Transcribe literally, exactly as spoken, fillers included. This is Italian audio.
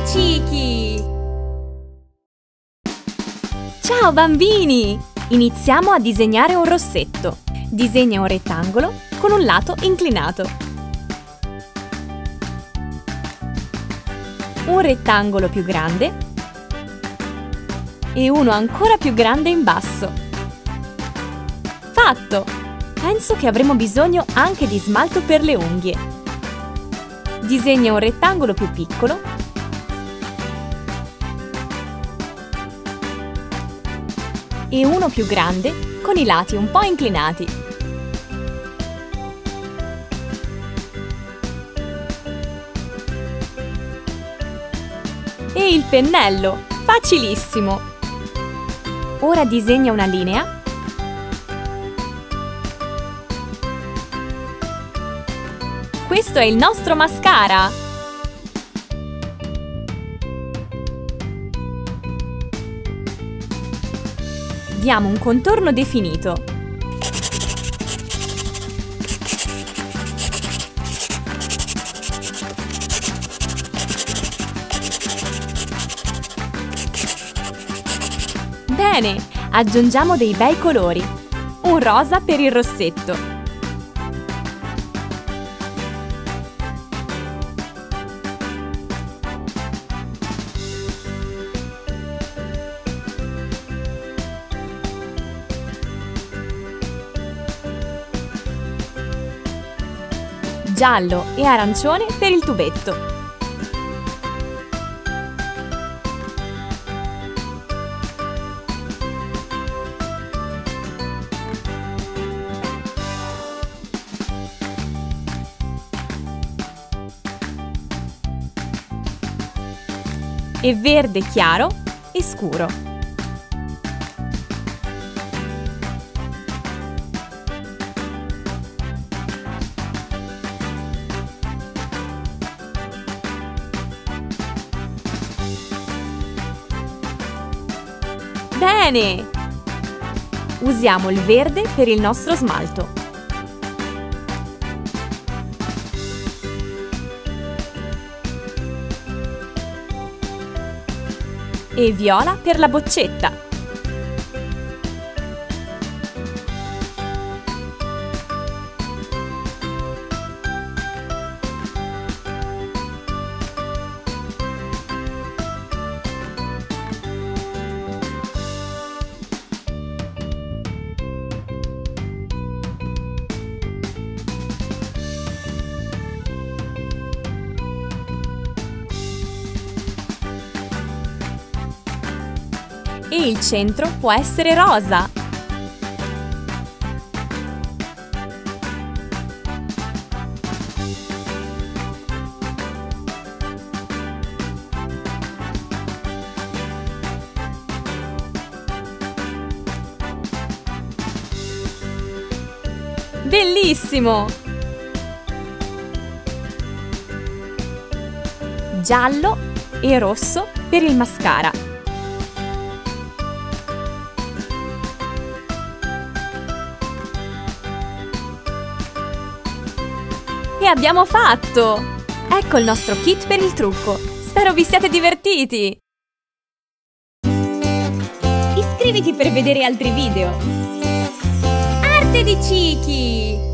Cichi! Ciao bambini! Iniziamo a disegnare un rossetto. Disegna un rettangolo con un lato inclinato. Un rettangolo più grande e uno ancora più grande in basso. Fatto! Penso che avremo bisogno anche di smalto per le unghie. Disegna un rettangolo più piccolo e uno più grande con i lati un po' inclinati. E il pennello! Facilissimo! Ora disegna una linea Questo è il nostro mascara! Diamo un contorno definito. Bene, aggiungiamo dei bei colori. Un rosa per il rossetto. Giallo e arancione per il tubetto. E verde chiaro e scuro. Bene! Usiamo il verde per il nostro smalto. E viola per la boccetta. E il centro può essere rosa. Bellissimo! Giallo e rosso per il mascara. E abbiamo fatto! Ecco il nostro kit per il trucco! Spero vi siate divertiti! Iscriviti per vedere altri video! Arte di Cichi!